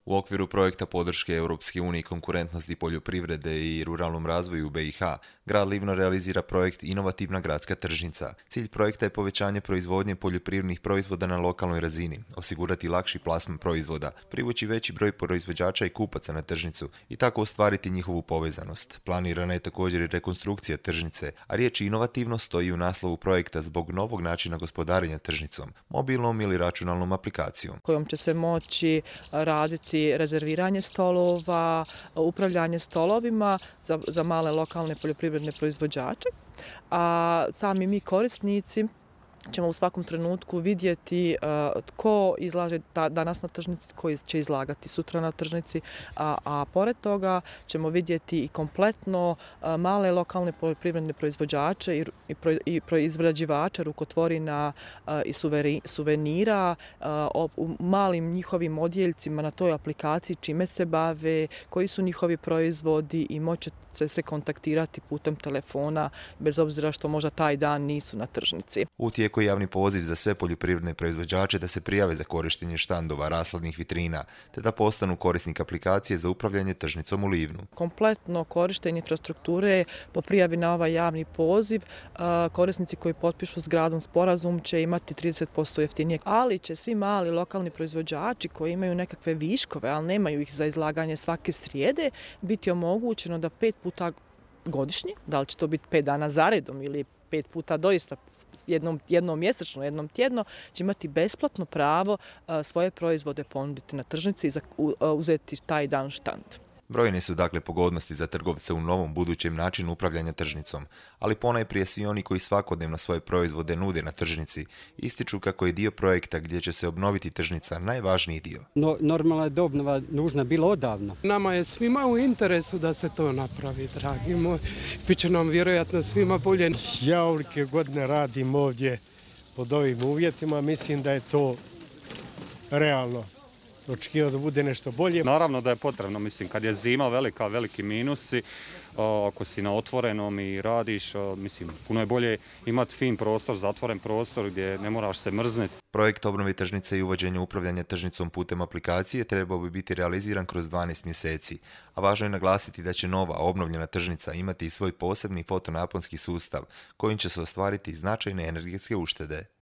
U okviru projekta podrške Europske unije konkurentnosti poljoprivrede i ruralnom razvoju u BiH, grad Livno realizira projekt Inovativna gradska tržnica. Cilj projekta je povećanje proizvodnje poljoprivrednih proizvoda na lokalnoj razini, osigurati lakši plasman proizvoda, privući veći broj proizvođača i kupaca na tržnicu i tako ostvariti njihovu povezanost. Planirana je također i rekonstrukcija tržnice, a riječ inovativno stoji u naslovu projekta zbog novog načina gospodarenja tržnicom, mobilnom ili računalnom aplikacijom. Kojom će se moći raditi rezerviranje stolova, upravljanje stolovima za male lokalne poljoprivredne proizvođače, a sami mi korisnici ćemo u svakom trenutku vidjeti tko izlaže danas na tržnici, koji će izlagati sutra na tržnici, a pored toga ćemo vidjeti i kompletno male lokalne poljoprivredne proizvođače i proizvođače rukotvorina i suvenira u malim njihovim odjeljcima na toj aplikaciji, čime se bave, koji su njihovi proizvodi i moći će se kontaktirati putem telefona bez obzira što možda taj dan nisu na tržnici. Koji javni poziv za sve poljoprivredne proizvođače da se prijave za korištenje štandova, rasladnih vitrina, te da postanu korisnik aplikacije za upravljanje tržnicom u Livnu. Kompletno korištenje infrastrukture po prijavi na ovaj javni poziv, korisnici koji potpišu s gradom sporazum će imati 30% jeftinije, ali će svi mali lokalni proizvođači koji imaju nekakve viškove, ali nemaju ih za izlaganje svake srijede, biti omogućeno da 5 puta godišnje, da li će to biti 5 dana zaredom ili 5 puta doista jednom mjesečno, jednom tjedno, će imati besplatno pravo svoje proizvode ponuditi na tržnici i uzeti taj dan štand. Brojne su dakle pogodnosti za trgovce u novom budućem načinu upravljanja tržnicom, ali ponajprije svi oni koji svakodnevno svoje proizvode nude na tržnici ističu kako je dio projekta gdje će se obnoviti tržnica najvažniji dio. Normalna je obnova nužna bila odavno. Nama je svima u interesu da se to napravi, dragi moj. Biće nam vjerojatno svima bolje. Ja ovolike godine radim ovdje pod ovim uvjetima, mislim da je to realno. Očekivao da bude nešto bolje. Naravno da je potrebno, mislim, kad je zima veliki minusi, ako si na otvorenom i radiš, mislim, puno je bolje imati fin prostor, zatvoren prostor gdje ne moraš se mrzniti. Projekt obnove tržnice i uvođenje upravljanja tržnicom putem aplikacije trebao bi biti realiziran kroz 12 mjeseci, a važno je naglasiti da će nova obnovljena tržnica imati i svoj posebni fotonaponski sustav kojim će se ostvariti značajne energetske uštede.